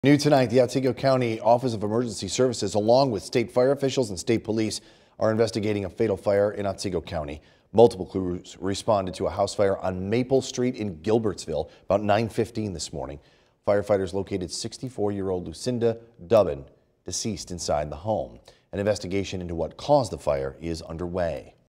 New tonight, the Otsego County Office of Emergency Services, along with state fire officials and state police, are investigating a fatal fire in Otsego County. Multiple crews responded to a house fire on Maple Street in Gilbertsville about 9:15 this morning. Firefighters located 64-year-old Lucinda Dubbin, deceased inside the home. An investigation into what caused the fire is underway.